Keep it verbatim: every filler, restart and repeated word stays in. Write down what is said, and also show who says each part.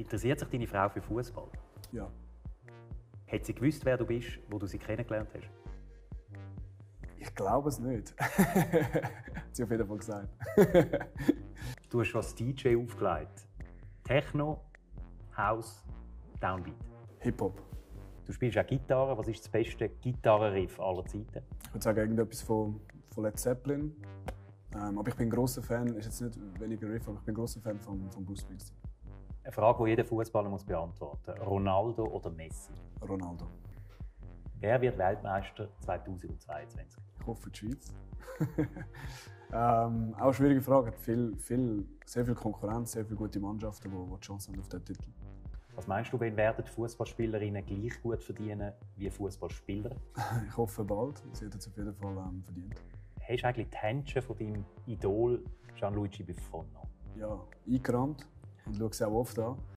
Speaker 1: Interessiert sich deine Frau für Fußball?
Speaker 2: Ja.
Speaker 1: Hat sie gewusst, wer du bist, wo du sie kennengelernt hast?
Speaker 2: Ich glaube es nicht. Hat sie auf jeden Fall gesagt.
Speaker 1: Du hast schon als D J aufgelegt. Techno, House, Downbeat.
Speaker 2: Hip-Hop.
Speaker 1: Du spielst auch Gitarre. Was ist das beste Gitarrenriff aller Zeiten?
Speaker 2: Ich würde sagen, irgendetwas von, von Led Zeppelin. Ähm, aber ich bin ein grosser Fan, ist jetzt nicht weniger Riff, aber ich bin ein grosser Fan von, von Bruce Springsteen.
Speaker 1: Eine Frage, die jeder Fußballer muss beantworten muss. Ronaldo oder Messi?
Speaker 2: Ronaldo.
Speaker 1: Wer wird Weltmeister zweitausendzweiundzwanzig?
Speaker 2: Ich hoffe die Schweiz. ähm, auch eine schwierige Frage. Hat viel, viel, sehr viel Konkurrenz, sehr viele gute Mannschaften, die, die die Chance haben auf diesen Titel.
Speaker 1: Was meinst du, wenn werden Fußballspielerinnen gleich gut verdienen wie Fußballspieler?
Speaker 2: Ich hoffe bald. Sie hat es auf jeden Fall ähm, verdient.
Speaker 1: Hast du eigentlich die Händchen von deinem Idol Gianluigi Buffon noch?
Speaker 2: Ja, eingerahmt und schaue sie auch oft an.